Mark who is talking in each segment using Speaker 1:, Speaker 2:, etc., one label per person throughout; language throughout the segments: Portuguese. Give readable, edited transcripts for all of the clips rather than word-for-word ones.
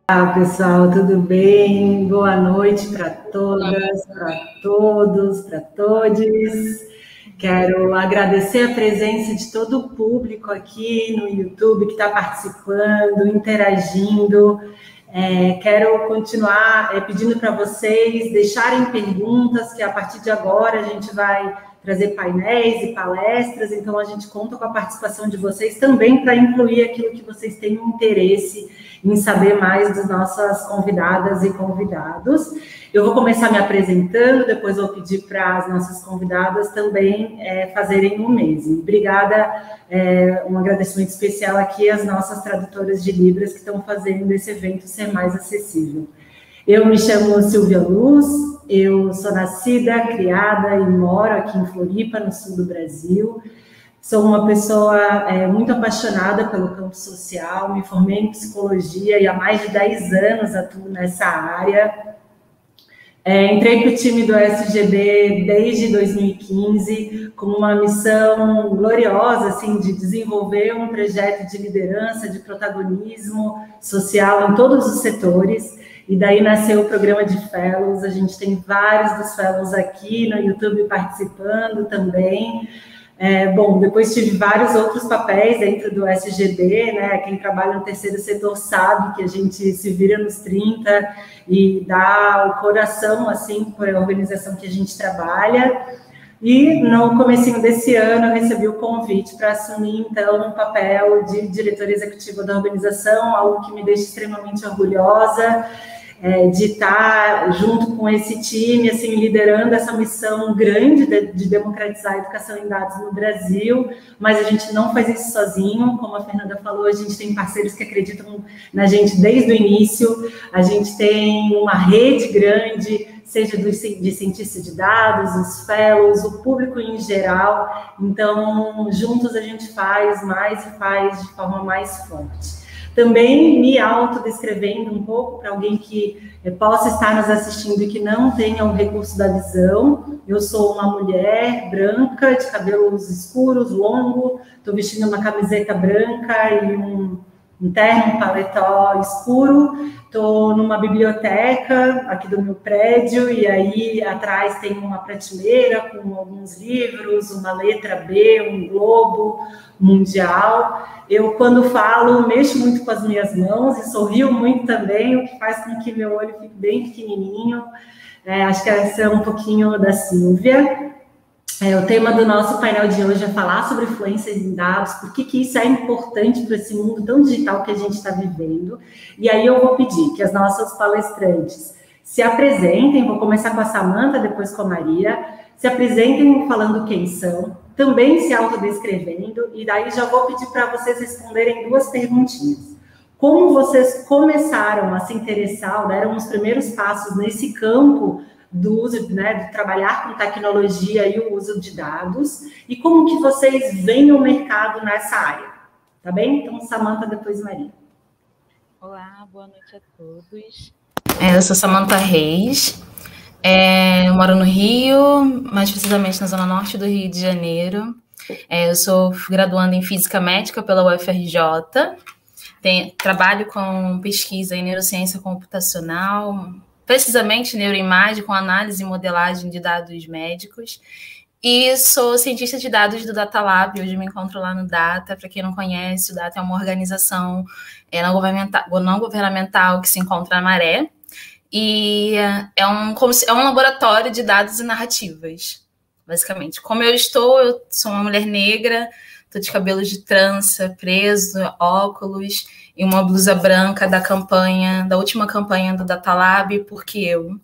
Speaker 1: Olá, pessoal, tudo bem? Boa noite para todas, para todos, para todes. Quero agradecer a presença de todo o público aqui no YouTube que está participando, interagindo. Quero continuar pedindo para vocês deixarem perguntas, que a partir de agora a gente vai trazer painéis e palestras, então a gente conta com a participação de vocês também para incluir aquilo que vocês têm interesse em saber mais das nossas convidadas e convidados. Eu vou começar me apresentando, depois vou pedir para as nossas convidadas também fazerem o mesmo. Obrigada, um agradecimento especial aqui às nossas tradutoras de Libras que estão fazendo esse evento ser mais acessível. Eu me chamo Silvia Luz, eu sou nascida, criada e moro aqui em Floripa, no sul do Brasil. Sou uma pessoa muito apaixonada pelo campo social, me formei em psicologia e há mais de 10 anos atuo nessa área. Entrei para o time do SGB desde 2015 com uma missão gloriosa assim, de desenvolver um projeto de liderança, de protagonismo social em todos os setores. E daí nasceu o programa de Fellows. A gente tem vários dos Fellows aqui no YouTube participando também. Bom, depois tive vários outros papéis dentro do SGB, né? Quem trabalha no terceiro setor sabe que a gente se vira nos 30 e dá o coração, assim, por a organização que a gente trabalha. E no comecinho desse ano eu recebi o convite para assumir, então, o papel de diretora executiva da organização, algo que me deixa extremamente orgulhosa, de estar junto com esse time, assim, liderando essa missão grande de democratizar a educação em dados no Brasil, mas a gente não faz isso sozinho, como a Fernanda falou, a gente tem parceiros que acreditam na gente desde o início, a gente tem uma rede grande, seja de cientistas de dados, os fellows, o público em geral, então, juntos a gente faz mais e faz de forma mais forte. Também me autodescrevendo um pouco para alguém que possa estar nos assistindo e que não tenha o recurso da visão. Eu sou uma mulher branca, de cabelos escuros, longo, estou vestindo uma camiseta branca e um terno, um paletó escuro. Estou numa biblioteca aqui do meu prédio e aí atrás tem uma prateleira com alguns livros, uma letra B, um globo mundial. Eu, quando falo, mexo muito com as minhas mãos e sorrio muito também, o que faz com que meu olho fique bem pequenininho. Acho que essa é um pouquinho da Silvia. O tema do nosso painel de hoje é falar sobre influência em dados, por que isso é importante para esse mundo tão digital que a gente está vivendo. E aí eu vou pedir que as nossas palestrantes se apresentem, vou começar com a Samanta, depois com a Maria, se apresentem falando quem são, também se autodescrevendo, e daí já vou pedir para vocês responderem duas perguntinhas. Como vocês começaram a se interessar, deram os primeiros passos nesse campo do uso, né, de trabalhar com tecnologia e o uso de dados, e como que vocês veem o mercado nessa área, tá bem? Então, Samanta, depois Maria.
Speaker 2: Olá, boa noite a todos. Eu sou Samanta Reis, eu moro no Rio, mais precisamente na zona norte do Rio de Janeiro. Eu sou graduanda em Física Médica pela UFRJ, trabalho com pesquisa em neurociência computacional, precisamente neuroimagem com análise e modelagem de dados médicos, e sou cientista de dados do Data Lab. Hoje me encontro lá no Data. Para quem não conhece, o Data é uma organização não governamental que se encontra na Maré, e é um laboratório de dados e narrativas, basicamente. Como eu sou uma mulher negra, estou de cabelos de trança, preso, óculos, e uma blusa branca da última campanha do Data Lab, porque eu.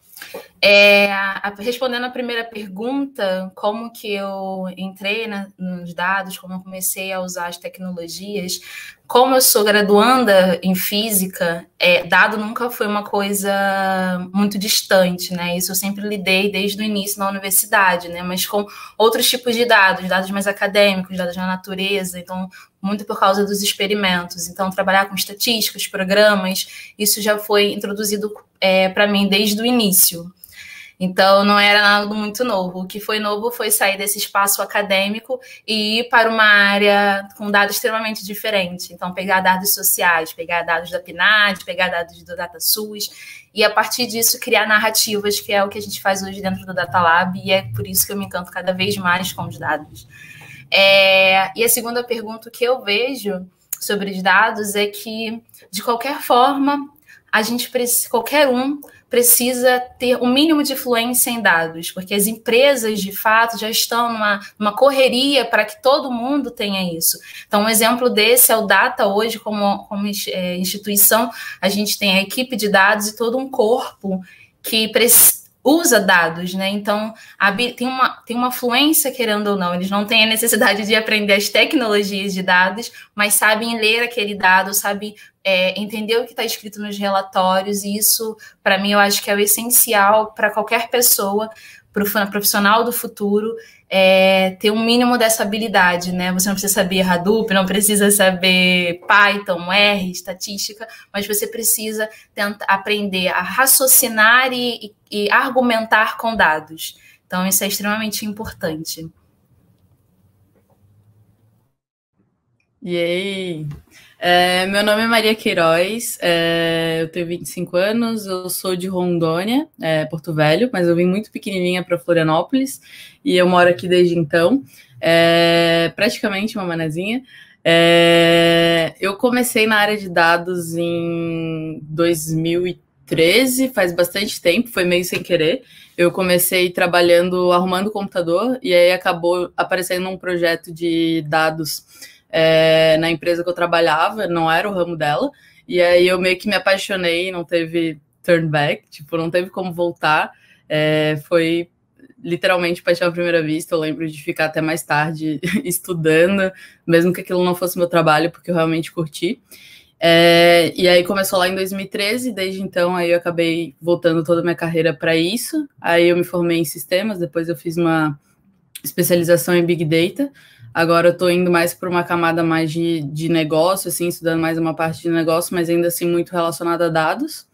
Speaker 2: Respondendo a primeira pergunta, como que eu entrei nos dados, como eu comecei a usar as tecnologias, como eu sou graduanda em física, dado nunca foi uma coisa muito distante, né? Isso eu sempre lidei desde o início na universidade, né? Mas com outros tipos de dados mais acadêmicos, dados na natureza, então muito por causa dos experimentos. Então, trabalhar com estatísticas, programas, isso já foi introduzido para mim desde o início. Então, não era nada muito novo. O que foi novo foi sair desse espaço acadêmico e ir para uma área com dados extremamente diferentes. Então, pegar dados sociais, pegar dados da PNAD, pegar dados do DataSUS, e a partir disso criar narrativas, que é o que a gente faz hoje dentro do Data Lab, e é por isso que eu me encanto cada vez mais com os dados. E a segunda pergunta que eu vejo sobre os dados é que, de qualquer forma, qualquer um precisa ter o mínimo de fluência em dados, porque as empresas, de fato, já estão numa correria para que todo mundo tenha isso. Então, um exemplo desse é o Data. Hoje, como instituição, a gente tem a equipe de dados e todo um corpo que usa dados, né? Então, tem uma fluência, querendo ou não. Eles não têm a necessidade de aprender as tecnologias de dados, mas sabem ler aquele dado, sabem entender o que está escrito nos relatórios, e isso, para mim, eu acho que é o essencial para qualquer pessoa, para o profissional do futuro, ter um mínimo dessa habilidade, né? Você não precisa saber Hadoop, não precisa saber Python, R, estatística, mas você precisa tentar aprender a raciocinar e argumentar com dados. Então, isso é extremamente importante.
Speaker 3: E aí? Meu nome é Maria Queiroz, eu tenho 25 anos, eu sou de Rondônia, Porto Velho, mas eu vim muito pequenininha para Florianópolis e eu moro aqui desde então, praticamente uma manezinha. Eu comecei na área de dados em 2013, faz bastante tempo, foi meio sem querer. Eu comecei trabalhando, arrumando computador, e aí acabou aparecendo um projeto de dados na empresa que eu trabalhava, não era o ramo dela, e aí eu meio que me apaixonei, não teve turn back, tipo, não teve como voltar, foi literalmente paixão à primeira vista. Eu lembro de ficar até mais tarde estudando, mesmo que aquilo não fosse meu trabalho, porque eu realmente curti. E aí começou lá em 2013, desde então aí eu acabei voltando toda a minha carreira para isso. Aí eu me formei em sistemas, depois eu fiz uma especialização em Big Data. Agora eu estou indo mais para uma camada mais de negócio, assim, estudando mais uma parte de negócio, mas ainda assim muito relacionada a dados.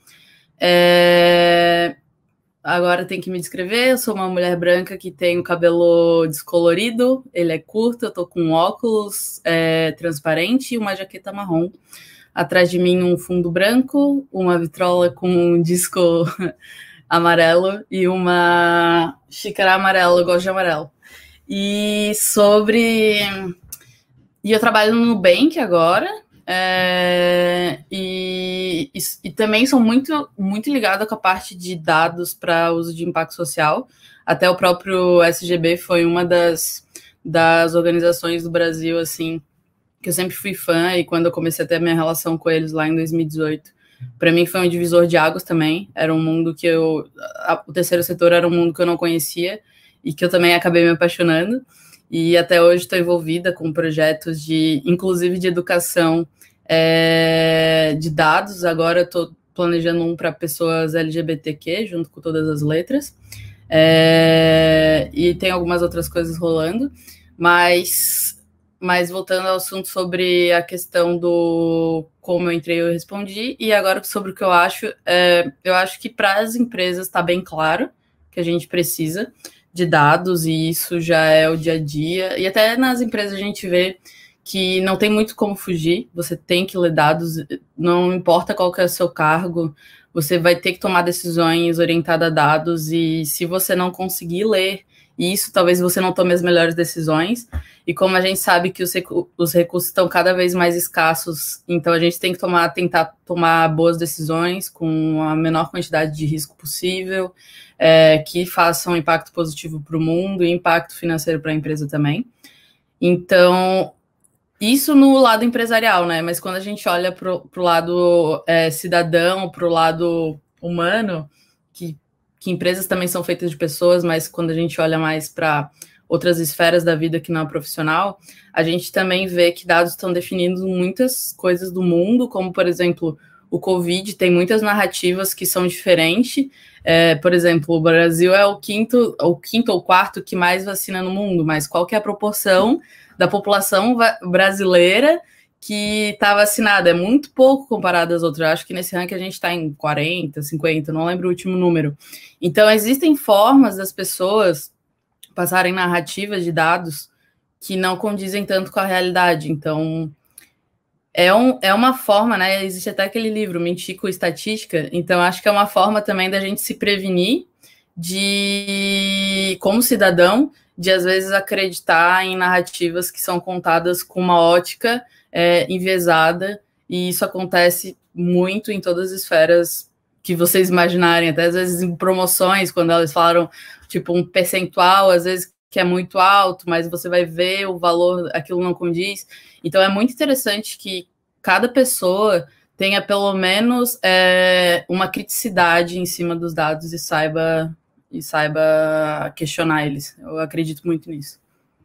Speaker 3: Agora tem que me descrever, eu sou uma mulher branca que tem o cabelo descolorido, ele é curto, eu tô com óculos transparente e uma jaqueta marrom. Atrás de mim um fundo branco, uma vitrola com um disco amarelo e uma xícara amarela, eu gosto de amarelo. E eu trabalho no Nubank agora, e também sou muito, muito ligada com a parte de dados para uso de impacto social. Até o próprio SGB foi uma das organizações do Brasil, assim, que eu sempre fui fã, e quando eu comecei a ter a minha relação com eles lá em 2018, para mim foi um divisor de águas também. Era um mundo que o terceiro setor era um mundo que eu não conhecia e que eu também acabei me apaixonando. E até hoje estou envolvida com projetos inclusive de educação de dados. Agora estou planejando um para pessoas LGBTQ, junto com todas as letras. E tem algumas outras coisas rolando. Mas voltando ao assunto sobre a questão do como eu entrei, eu respondi. E agora sobre o que eu acho que para as empresas está bem claro que a gente precisa de dados, e isso já é o dia a dia. E até nas empresas a gente vê que não tem muito como fugir, você tem que ler dados, não importa qual que é o seu cargo, você vai ter que tomar decisões orientadas a dados, e se você não conseguir ler isso, talvez você não tome as melhores decisões. E como a gente sabe que os recursos estão cada vez mais escassos, então a gente tem que tentar tomar boas decisões com a menor quantidade de risco possível, que façam impacto positivo para o mundo e impacto financeiro para a empresa também. Então, isso no lado empresarial, né? Mas quando a gente olha para o lado cidadão, para o lado humano, que empresas também são feitas de pessoas, mas quando a gente olha mais para outras esferas da vida que não é profissional, a gente também vê que dados estão definindo muitas coisas do mundo, como, por exemplo, o Covid tem muitas narrativas que são diferentes. Por exemplo, o Brasil é o quinto ou quarto que mais vacina no mundo, mas qual que é a proporção da população brasileira que está vacinada. É muito pouco comparado às outras. Eu acho que nesse ranking a gente está em 40, 50, não lembro o último número. Então, existem formas das pessoas passarem narrativas de dados que não condizem tanto com a realidade. Então, é uma forma, né? Existe até aquele livro, Mentir com Estatística. Então, acho que é uma forma também da gente se prevenir como cidadão, de às vezes acreditar em narrativas que são contadas com uma ótica enviesada, e isso acontece muito em todas as esferas que vocês imaginarem, até às vezes em promoções, quando elas falaram, tipo, um percentual, às vezes que é muito alto, mas você vai ver o valor, aquilo não condiz. Então é muito interessante que cada pessoa tenha pelo menos uma criticidade em cima dos dados e saiba questionar eles. Eu acredito muito nisso.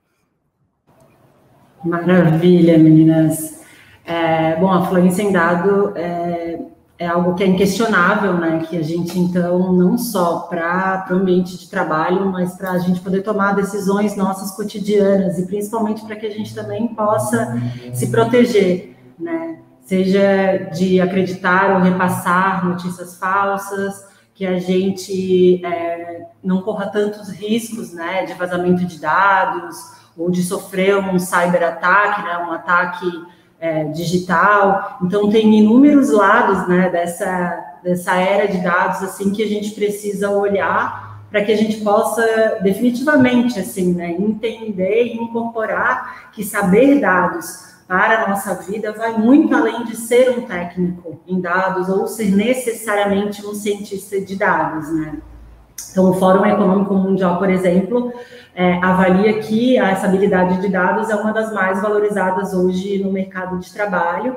Speaker 1: Maravilha, meninas. Bom, a fluência em dado é algo que é inquestionável, né? Que a gente, então, não só para o ambiente de trabalho, mas para a gente poder tomar decisões nossas cotidianas, e principalmente para que a gente também possa se proteger, né? Seja de acreditar ou repassar notícias falsas, que a gente não corra tantos riscos, né, de vazamento de dados, ou de sofrer um cyberataque, né, um ataque digital. Então, tem inúmeros lados, né, dessa era de dados, assim, que a gente precisa olhar para que a gente possa definitivamente, assim, né, entender e incorporar que saber dados para a nossa vida vai muito além de ser um técnico em dados ou ser necessariamente um cientista de dados, né? Então, o Fórum Econômico Mundial, por exemplo, avalia que essa habilidade de dados é uma das mais valorizadas hoje no mercado de trabalho.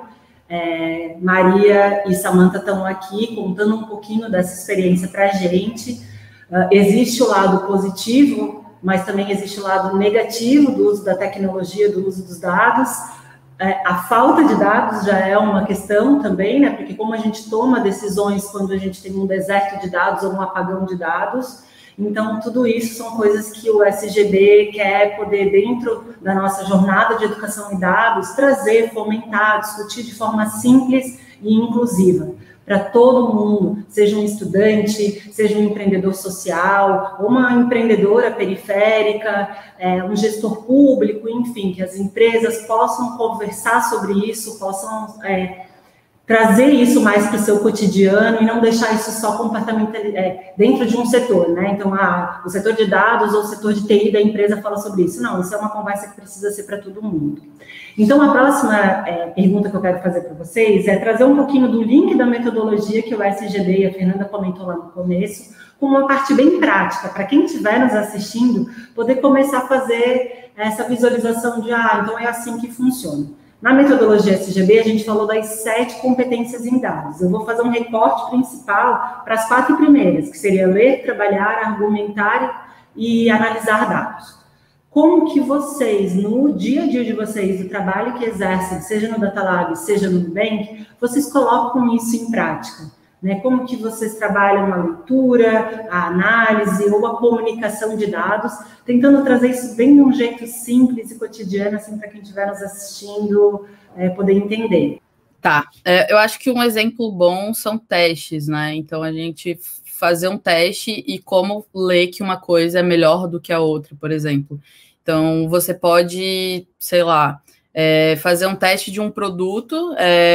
Speaker 1: Maria e Samantha estão aqui contando um pouquinho dessa experiência para a gente. Existe o lado positivo, mas também existe o lado negativo do uso da tecnologia, do uso dos dados. A falta de dados já é uma questão também, né? Porque como a gente toma decisões quando a gente tem um deserto de dados ou um apagão de dados, então tudo isso são coisas que o SGB quer poder, dentro da nossa jornada de educação em dados, trazer, fomentar, discutir de forma simples e inclusiva, para todo mundo, seja um estudante, seja um empreendedor social, ou uma empreendedora periférica, um gestor público, enfim, que as empresas possam conversar sobre isso, possam trazer isso mais para o seu cotidiano e não deixar isso só completamente dentro de um setor, né? Então, o setor de dados ou o setor de TI da empresa fala sobre isso. Não, isso é uma conversa que precisa ser para todo mundo. Então, a próxima pergunta que eu quero fazer para vocês é trazer um pouquinho do link da metodologia que o SGB e a Fernanda comentou lá no começo, com uma parte bem prática, para quem estiver nos assistindo, poder começar a fazer essa visualização de, então é assim que funciona. Na metodologia SGB, a gente falou das 7 competências em dados. Eu vou fazer um recorte principal para as 4 primeiras, que seria ler, trabalhar, argumentar e analisar dados. Como que vocês, no dia a dia de vocês, do trabalho que exercem, seja no Data Lab, seja no Nubank, vocês colocam isso em prática? Né? Como que vocês trabalham a leitura, a análise ou a comunicação de dados, tentando trazer isso bem de um jeito simples e cotidiano, assim, para quem estiver nos assistindo poder entender.
Speaker 3: Tá, eu acho que um exemplo bom são testes, né? Então, a gente fazer um teste e como ler que uma coisa é melhor do que a outra, por exemplo. Então, você pode, sei lá, fazer um teste de um produto,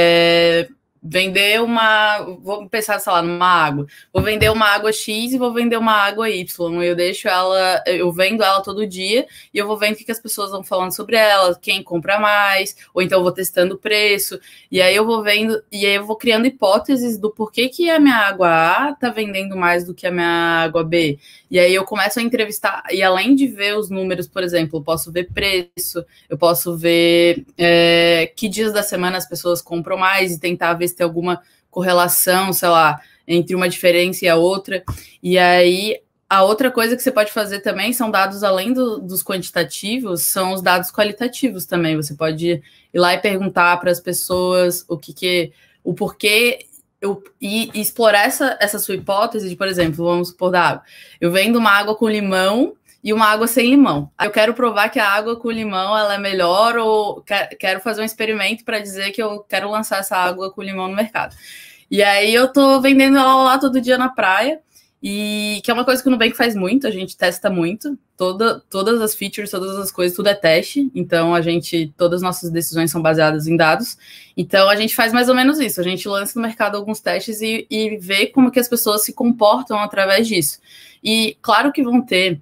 Speaker 3: vender vou pensar, sei lá, numa água. Vou vender uma água X e vou vender uma água Y. Eu vendo ela todo dia e eu vou vendo o que as pessoas vão falando sobre ela, quem compra mais, ou então eu vou testando o preço. E aí eu vou vendo, e aí eu vou criando hipóteses do porquê que a minha água A tá vendendo mais do que a minha água B. E aí eu começo a entrevistar, e além de ver os números, por exemplo, eu posso ver preço, eu posso ver que dias da semana as pessoas compram mais e tentar ver se tem alguma correlação, sei lá, entre uma diferença e a outra. E aí, a outra coisa que você pode fazer também são dados, além dos quantitativos, são os dados qualitativos também. Você pode ir lá e perguntar para as pessoas o porquê, e explorar essa sua hipótese de, por exemplo, vamos supor da água. Eu vendo uma água com limão e uma água sem limão. Eu quero provar que a água com limão ela é melhor, ou quero fazer um experimento para dizer que eu quero lançar essa água com limão no mercado. E aí eu tô vendendo ela lá todo dia na praia, e que é uma coisa que o Nubank faz muito, a gente testa muito, todas as features, todas as coisas, tudo é teste, então todas as nossas decisões são baseadas em dados, então a gente faz mais ou menos isso, a gente lança no mercado alguns testes e vê como que as pessoas se comportam através disso. E claro que vão ter,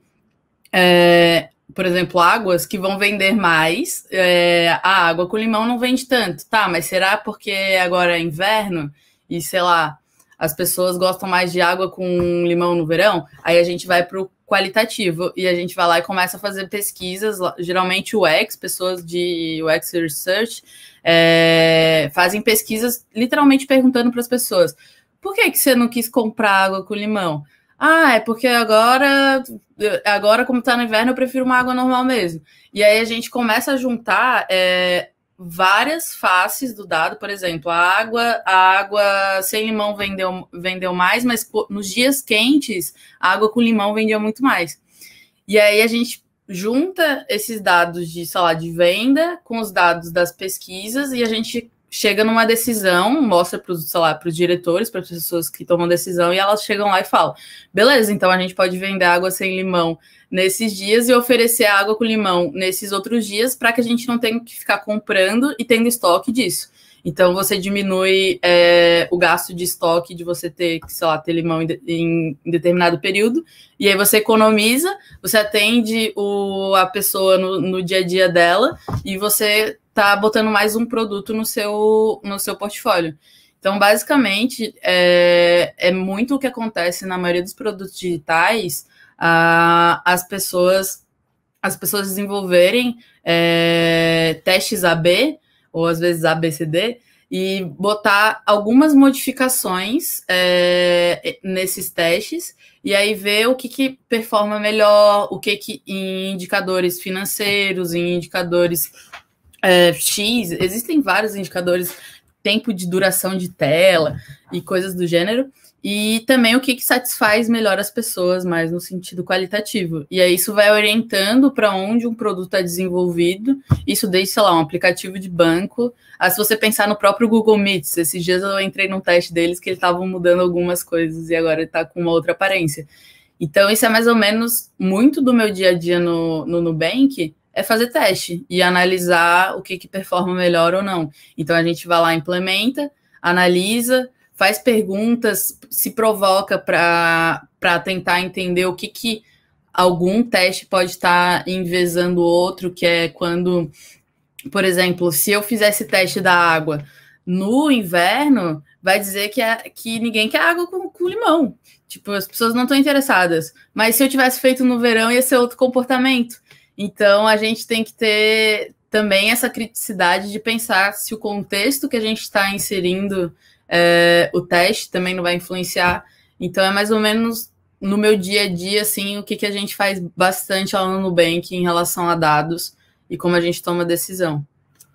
Speaker 3: por exemplo, águas que vão vender mais, a água com limão não vende tanto, tá, mas será porque agora é inverno e, sei lá, as pessoas gostam mais de água com limão no verão? Aí a gente vai para o qualitativo e a gente vai lá e começa a fazer pesquisas, geralmente UX, pessoas de UX Research, fazem pesquisas literalmente perguntando para as pessoas: por que você não quis comprar água com limão? Ah, é porque agora como está no inverno, eu prefiro uma água normal mesmo. E aí a gente começa a juntar várias faces do dado. Por exemplo, a água sem limão vendeu mais, mas nos dias quentes, a água com limão vendia muito mais. E aí a gente junta esses dados de, sei lá, de venda com os dados das pesquisas e a gente chega numa decisão, mostra para os diretores, para as pessoas que tomam decisão, e elas chegam lá e falam: beleza, então a gente pode vender água sem limão nesses dias e oferecer água com limão nesses outros dias, para que a gente não tenha que ficar comprando e tendo estoque disso. Então você diminui o gasto de estoque de você ter limão em determinado período, e aí você economiza, você atende a pessoa no dia a dia dela, e você tá botando mais um produto no seu portfólio. Então, basicamente, é muito o que acontece na maioria dos produtos digitais, as pessoas desenvolverem testes AB, ou às vezes ABCD, e botar algumas modificações nesses testes, e aí ver o que performa melhor, o que em indicadores financeiros, em indicadores X, existem vários indicadores, tempo de duração de tela e coisas do gênero, e também o que satisfaz melhor as pessoas, mais no sentido qualitativo. E aí isso vai orientando para onde um produto é desenvolvido, isso desde, sei lá, um aplicativo de banco. Se você pensar no próprio Google Meets, esses dias eu entrei num teste deles que eles estavam mudando algumas coisas e agora está com uma outra aparência. Então isso é mais ou menos muito do meu dia a dia no Nubank, é fazer teste e analisar o que performa melhor ou não. Então a gente vai lá, implementa, analisa, faz perguntas, se provoca para tentar entender o que algum teste pode estar envezando o outro, que é quando, por exemplo, se eu fizesse teste da água no inverno, vai dizer que ninguém quer água com limão. Tipo, as pessoas não estão interessadas. Mas se eu tivesse feito no verão, ia ser outro comportamento. Então, a gente tem que ter também essa criticidade de pensar se o contexto que a gente está inserindo o teste também não vai influenciar. Então, é mais ou menos no meu dia a dia, assim, o que a gente faz bastante lá no Nubank em relação a dados e como a gente toma decisão.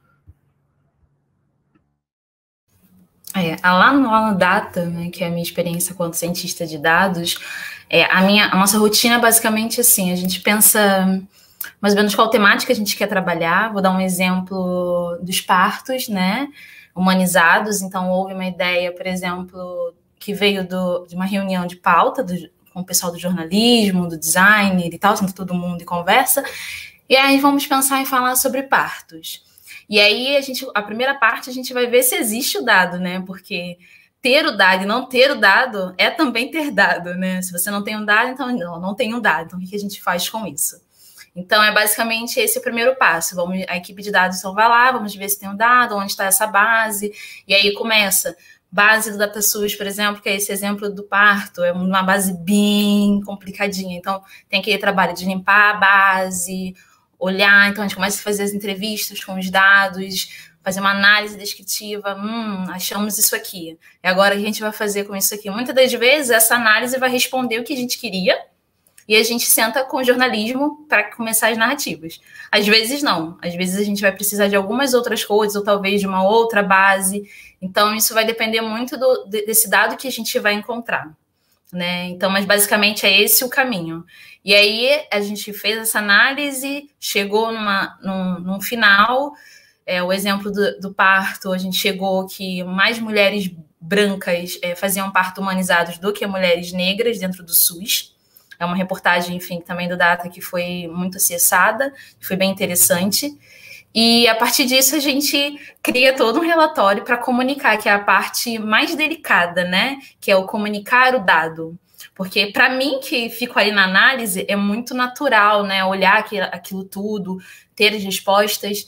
Speaker 2: Lá no Data, né, que é a minha experiência quanto cientista de dados, a nossa rotina é basicamente assim: a gente pensa mais ou menos qual temática a gente quer trabalhar. Vou dar um exemplo dos partos, né, humanizados. Então, houve uma ideia, por exemplo, que veio de uma reunião de pauta com o pessoal do jornalismo, do design e tal, senta todo mundo e conversa, e aí vamos pensar em falar sobre partos. E aí, a primeira parte, a gente vai ver se existe o dado, né, porque ter o dado e não ter o dado é também ter dado, né? Se você não tem um dado, então não tem um dado. Então, o que a gente faz com isso? Então, é basicamente esse o primeiro passo. A equipe de dados então vai lá, vamos ver se tem um dado, onde está essa base, e aí começa. Base do DataSUS, por exemplo, que é esse exemplo do parto, é uma base bem complicadinha. Então, tem aquele trabalho de limpar a base, olhar. Então, a gente começa a fazer as entrevistas com os dados, fazer uma análise descritiva. Achamos isso aqui. E agora, o que a gente vai fazer com isso aqui? Muitas das vezes, essa análise vai responder o que a gente queria, e a gente senta com o jornalismo para começar as narrativas. Às vezes não. Às vezes a gente vai precisar de algumas outras coisas, ou talvez de uma outra base. Então, isso vai depender muito desse dado que a gente vai encontrar. né? Então, mas basicamente é esse o caminho. E aí a gente fez essa análise, chegou num final, o exemplo do parto, a gente chegou que mais mulheres brancas faziam parto humanizados do que mulheres negras dentro do SUS. É uma reportagem, enfim, também do Data que foi muito acessada, foi bem interessante. E a partir disso a gente cria todo um relatório para comunicar, que é a parte mais delicada, né? Que é o comunicar o dado. Porque para mim, que fico ali na análise, é muito natural, né? Olhar aquilo tudo, ter as respostas.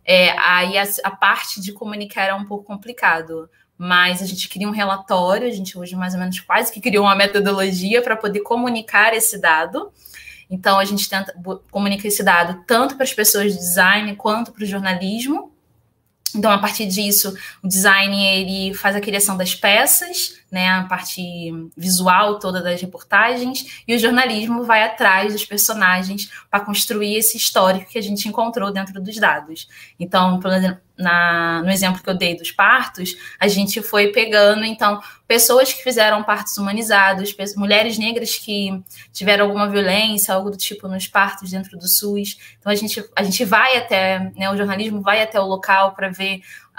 Speaker 2: Aí a parte de comunicar é um pouco complicado. Mas a gente cria um relatório, a gente hoje mais ou menos quase que criou uma metodologia para poder comunicar esse dado. Então, a gente tenta comunicar esse dado tanto para as pessoas de design quanto para o jornalismo. Então, a partir disso, o design ele faz a criação das peças, né, a parte visual toda das reportagens, e o jornalismo vai atrás dos personagens para construir esse histórico que a gente encontrou dentro dos dados. Então, por exemplo, no exemplo que eu dei dos partos, a gente foi pegando, então, pessoas que fizeram partos humanizados, mulheres negras que tiveram alguma violência, algo do tipo nos partos dentro do SUS. Então, a gente vai até, né, o jornalismo vai até o local para ver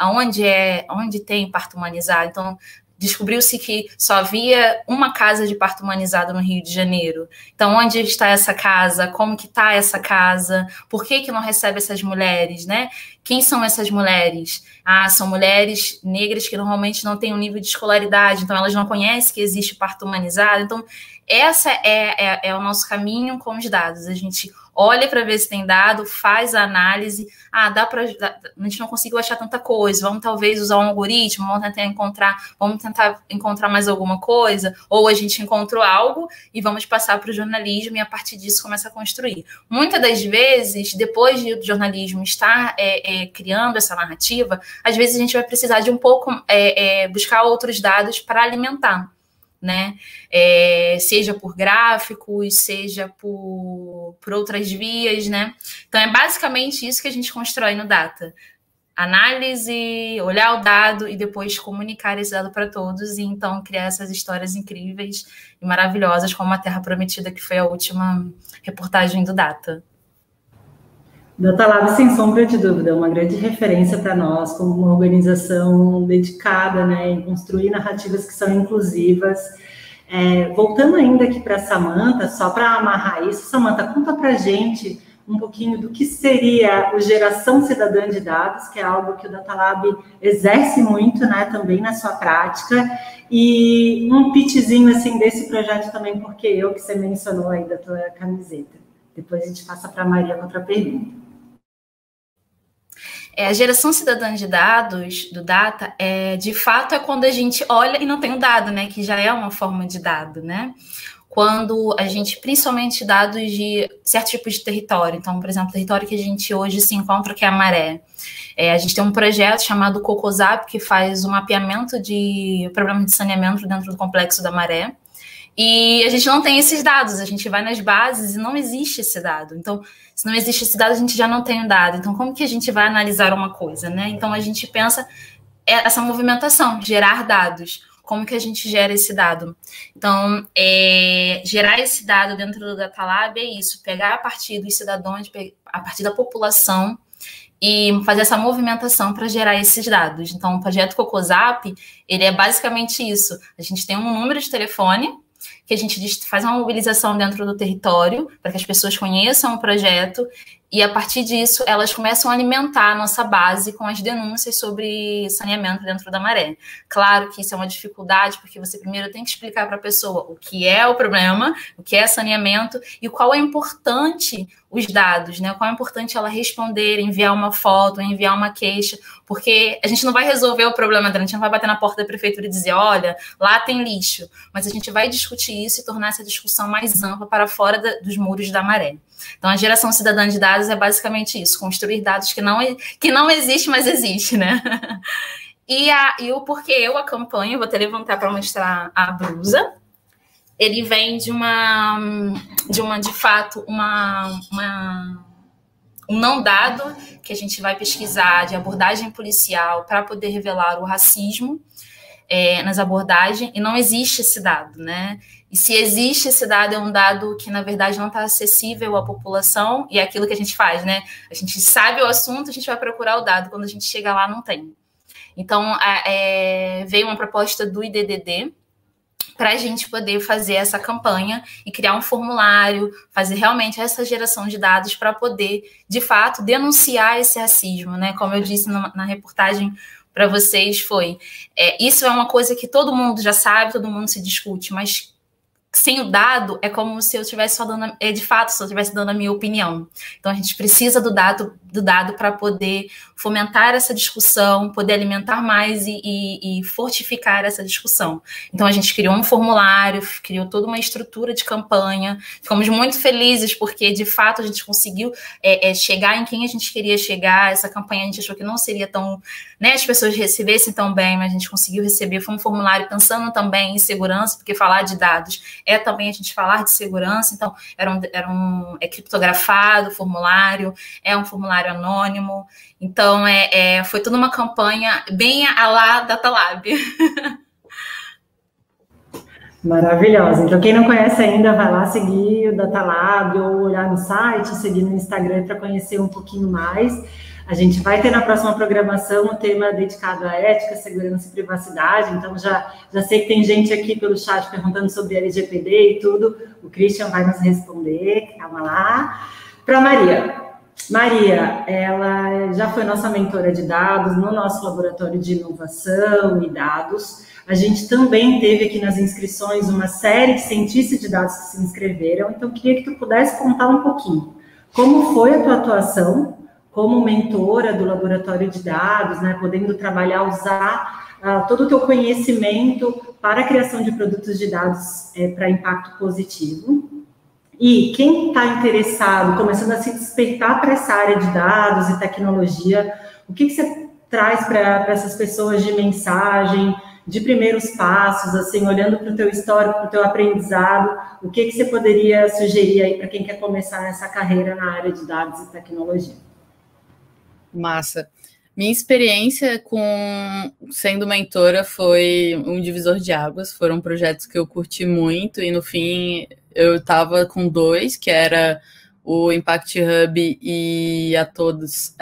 Speaker 2: onde tem parto humanizado. Então, descobriu-se que só havia uma casa de parto humanizado no Rio de Janeiro. Então, onde está essa casa? Como que está essa casa? Por que não recebe essas mulheres, né? Quem são essas mulheres? São mulheres negras que normalmente não têm um nível de escolaridade, então elas não conhecem que existe parto humanizado. Então, essa é o nosso caminho com os dados. A gente olha para ver se tem dado, faz a análise. A gente não conseguiu achar tanta coisa, vamos talvez usar um algoritmo, vamos tentar encontrar mais alguma coisa, ou a gente encontrou algo e vamos passar para o jornalismo e a partir disso começa a construir. Muitas das vezes, depois de o jornalismo estar criando essa narrativa, às vezes a gente vai precisar de um pouco buscar outros dados para alimentar, né? Seja por gráficos, seja por outras vias, né? Então é basicamente isso que a gente constrói no Data. Análise, olhar o dado e depois comunicar esse dado para todos e então criar essas histórias incríveis e maravilhosas como a Terra Prometida, que foi a última reportagem do Data.
Speaker 1: Datalab, sem sombra de dúvida, é uma grande referência para nós, como uma organização dedicada, né, em construir narrativas que são inclusivas. Voltando ainda aqui para a Samantha, só para amarrar isso, Samantha, conta para a gente um pouquinho do que seria o Geração Cidadã de Dados, que é algo que o Datalab exerce muito, né, também na sua prática, e um pitchzinho assim, desse projeto também, porque que você mencionou aí da tua camiseta. Depois a gente passa para a Maria com outra pergunta.
Speaker 2: A geração cidadã de dados do Data de fato, quando a gente olha e não tem o dado, né? Que já é uma forma de dado, né? Quando a gente, principalmente dados de certos tipos de território. Então, por exemplo, o território que a gente hoje se encontra, que é a maré. A gente tem um projeto chamado COCOSAP, que faz um mapeamento de problemas de saneamento dentro do complexo da maré. E a gente não tem esses dados, a gente vai nas bases e não existe esse dado. Então, se não existe esse dado, a gente já não tem o dado. Então, como que a gente vai analisar uma coisa, né? Então, a gente pensa essa movimentação, gerar dados. Como que a gente gera esse dado? Então, gerar esse dado dentro do Datalab é isso, pegar a partir dos cidadãos, a partir da população, e fazer essa movimentação para gerar esses dados. Então, o projeto COCOSAP, ele é basicamente isso. A gente tem um número de telefone, que a gente faz uma mobilização dentro do território para que as pessoas conheçam o projeto e, a partir disso, elas começam a alimentar a nossa base com as denúncias sobre saneamento dentro da maré. Claro que isso é uma dificuldade, porque você primeiro tem que explicar para a pessoa o que é o problema, o que é saneamento e qual é importante os dados, né? Qual é importante ela responder, enviar uma foto, enviar uma queixa, porque a gente não vai resolver o problema dela, a gente não vai bater na porta da prefeitura e dizer, olha, lá tem lixo, mas a gente vai discutir isso e tornar essa discussão mais ampla para fora dos muros da maré. Então, a geração cidadã de dados é basicamente isso, construir dados que não existe, mas existe, né? E o porquê eu acompanho, vou até levantar para mostrar a blusa. Ele vem de fato, um não dado que a gente vai pesquisar de abordagem policial para poder revelar o racismo. nas abordagens, e não existe esse dado, né? E se existe esse dado, é um dado que, na verdade, não está acessível à população, e é aquilo que a gente faz, né? A gente sabe o assunto, a gente vai procurar o dado, quando a gente chega lá, não tem. Então, veio uma proposta do IDDD, para a gente poder fazer essa campanha e criar um formulário, fazer realmente essa geração de dados para poder, de fato, denunciar esse racismo, né? Como eu disse na reportagem para vocês, isso é uma coisa que todo mundo já sabe, todo mundo se discute, mas sem o dado, é como se eu estivesse só dando, de fato, se eu estivesse dando a minha opinião. Então, a gente precisa do dado para poder fomentar essa discussão, poder alimentar mais e fortificar essa discussão. Então, a gente criou um formulário, criou toda uma estrutura de campanha, ficamos muito felizes porque, de fato, a gente conseguiu chegar em quem a gente queria chegar. Essa campanha a gente achou que não seria tão, né, as pessoas recebessem tão bem, mas a gente conseguiu receber. Foi um formulário pensando também em segurança, porque falar de dados é também a gente falar de segurança. Então, é criptografado o formulário, é um formulário anônimo. Então, foi toda uma campanha bem à la Datalab.
Speaker 1: Maravilhosa. Então, quem não conhece ainda, vai lá seguir o Datalab ou olhar no site, seguir no Instagram para conhecer um pouquinho mais. A gente vai ter na próxima programação um tema dedicado à ética, segurança e privacidade. Então, já sei que tem gente aqui pelo chat perguntando sobre LGPD e tudo. O Christian vai nos responder. Calma lá. Para Maria. Maria, ela já foi nossa mentora de dados no nosso laboratório de inovação e dados. A gente também teve aqui nas inscrições uma série de cientistas de dados que se inscreveram. Então, queria que tu pudesse contar um pouquinho como foi a tua atuação como mentora do laboratório de dados, né, podendo trabalhar, usar todo o teu conhecimento para a criação de produtos de dados para impacto positivo. E quem está interessado, começando a se despertar para essa área de dados e tecnologia, o que você traz para essas pessoas de mensagem, de primeiros passos, assim, olhando para o teu histórico, para o teu aprendizado, o que você poderia sugerir aí para quem quer começar nessa carreira na área de dados e tecnologia?
Speaker 3: Massa. Minha experiência sendo mentora foi um divisor de águas, foram projetos que eu curti muito e no fim eu estava com 2, que era o Impact Hub e a todos.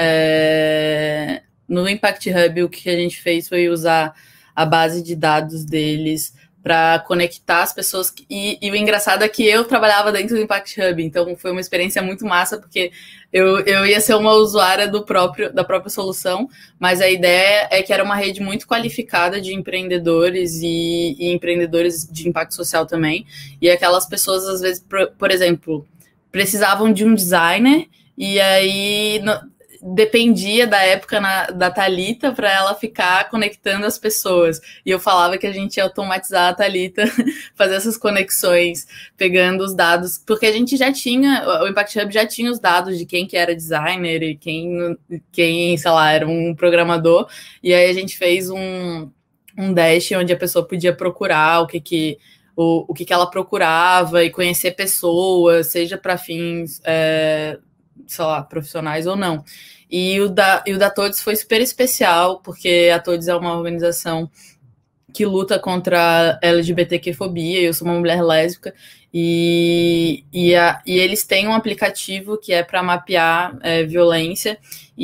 Speaker 3: No Impact Hub o que a gente fez foi usar a base de dados deles para conectar as pessoas, e o engraçado é que eu trabalhava dentro do Impact Hub, então foi uma experiência muito massa, porque eu ia ser uma usuária da própria solução, mas a ideia é que era uma rede muito qualificada de empreendedores e empreendedores de impacto social também, e aquelas pessoas, às vezes, por exemplo, precisavam de um designer, e aí dependia da época da Thalita para ela ficar conectando as pessoas. E eu falava que a gente ia automatizar a Thalita, fazer essas conexões, pegando os dados, porque a gente já tinha, o Impact Hub já tinha os dados de quem que era designer e quem, sei lá, era um programador. E aí a gente fez um dash onde a pessoa podia procurar o que ela procurava e conhecer pessoas, seja para fins sei lá, profissionais ou não. E o da Todes foi super especial, porque a Todes é uma organização que luta contra a LGBTQ-fobia, eu sou uma mulher lésbica, e eles têm um aplicativo que é para mapear violência,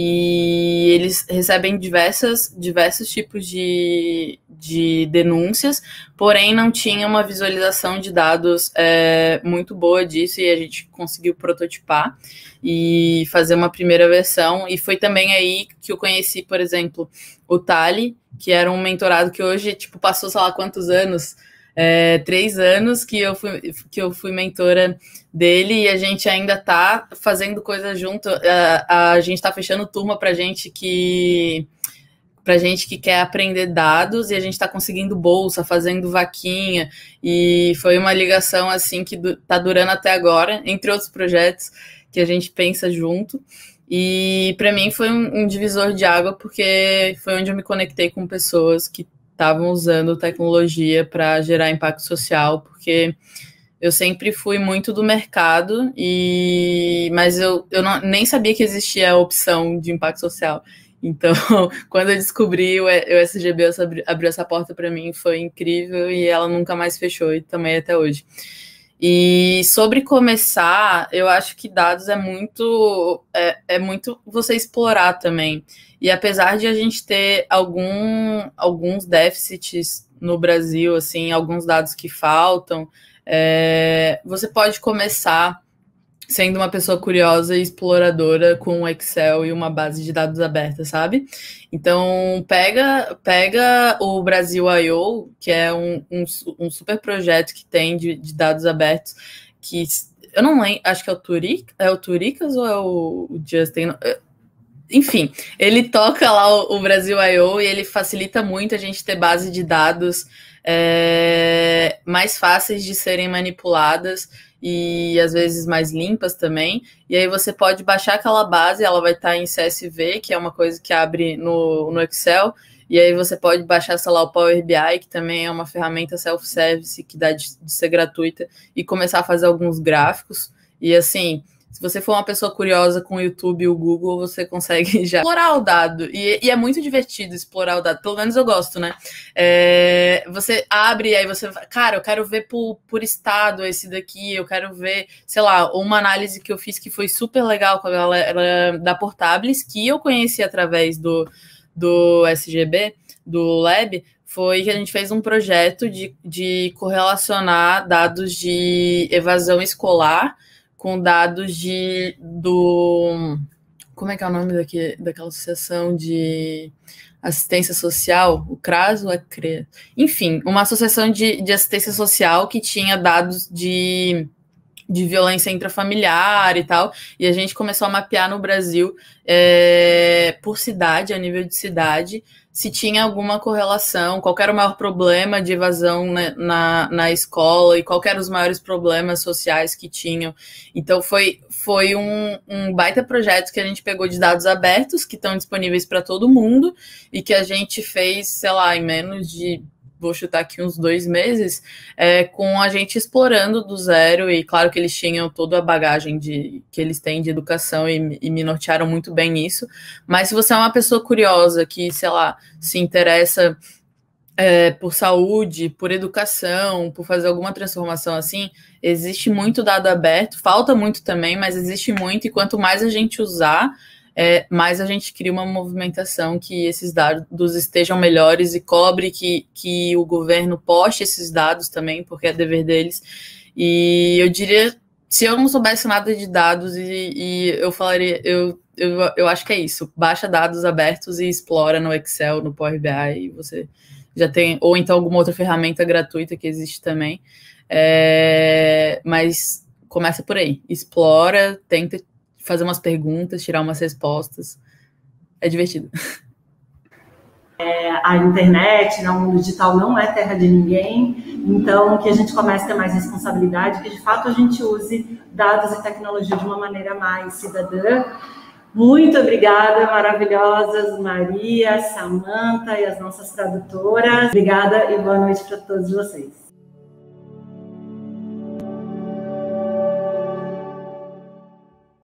Speaker 3: e eles recebem diversos tipos de denúncias, porém não tinha uma visualização de dados muito boa disso, e a gente conseguiu prototipar e fazer uma primeira versão, e foi também aí que eu conheci, por exemplo, o Tali, que era um mentorado que hoje, tipo, passou, sei lá, quantos anos, 3 anos que eu fui mentora dele, e a gente ainda tá fazendo coisa junto, a gente tá fechando turma pra gente que quer aprender dados, e a gente está conseguindo bolsa, fazendo vaquinha, e foi uma ligação assim que tá durando até agora, entre outros projetos que a gente pensa junto, e para mim foi um divisor de água, porque foi onde eu me conectei com pessoas que estavam usando tecnologia para gerar impacto social, porque eu sempre fui muito do mercado, mas eu nem sabia que existia a opção de impacto social. Então, quando eu descobri o SGB, abriu essa porta para mim, foi incrível e ela nunca mais fechou e também até hoje. E sobre começar, eu acho que dados é muito você explorar também. E apesar de a gente ter alguns déficits no Brasil, assim, alguns dados que faltam, você pode começar sendo uma pessoa curiosa e exploradora com o Excel e uma base de dados aberta, sabe? Então, pega o Brasil.io, que é um super projeto que tem de dados abertos, que eu não lembro, acho que é o Turicas ou é o Justin? Enfim, ele toca lá o Brasil.io e ele facilita muito a gente ter base de dados mais fáceis de serem manipuladas e às vezes mais limpas também, e aí você pode baixar aquela base, ela vai estar em CSV, que é uma coisa que abre no Excel, e aí você pode baixar, sei lá, o Power BI, que também é uma ferramenta self-service que dá de ser gratuita, e começar a fazer alguns gráficos, e assim, se você for uma pessoa curiosa com o YouTube e o Google, você consegue já explorar o dado. E é muito divertido explorar o dado. Pelo menos eu gosto, né? Você abre e aí você fala, cara, eu quero ver por estado esse daqui. Eu quero ver, sei lá, uma análise que eu fiz que foi super legal com a galera da Portables, que eu conheci através do SGB, do Lab, foi que a gente fez um projeto de correlacionar dados de evasão escolar com dados como é que é o nome daquela associação de assistência social, o CRAS ou é CREA? Enfim, uma associação de assistência social que tinha dados de violência intrafamiliar e tal, e a gente começou a mapear no Brasil por cidade, a nível de cidade, se tinha alguma correlação, qual era o maior problema de evasão na escola e qual eram os maiores problemas sociais que tinham. Então foi um baita projeto que a gente pegou de dados abertos, que estão disponíveis para todo mundo, e que a gente fez, sei lá, em menos de, vou chutar aqui uns 2 meses, com a gente explorando do zero, e claro que eles tinham toda a bagagem que eles têm de educação e me nortearam muito bem nisso, mas se você é uma pessoa curiosa que, sei lá, se interessa por saúde, por educação, por fazer alguma transformação assim, existe muito dado aberto, falta muito também, mas existe muito, e quanto mais a gente usar, mais a gente cria uma movimentação que esses dados estejam melhores e cobre que o governo poste esses dados também, porque é dever deles. E eu diria, se eu não soubesse nada de dados, e eu falaria, eu acho que é isso, baixa dados abertos e explora no Excel, no Power BI, e você já tem, ou então alguma outra ferramenta gratuita que existe também, mas começa por aí, explora, tenta fazer umas perguntas, tirar umas respostas. É divertido.
Speaker 1: A internet, o mundo digital não é terra de ninguém, então que a gente comece a ter mais responsabilidade, que de fato a gente use dados e tecnologia de uma maneira mais cidadã. Muito obrigada, maravilhosas Maria, Samantha e as nossas tradutoras. Obrigada e boa noite para todos vocês.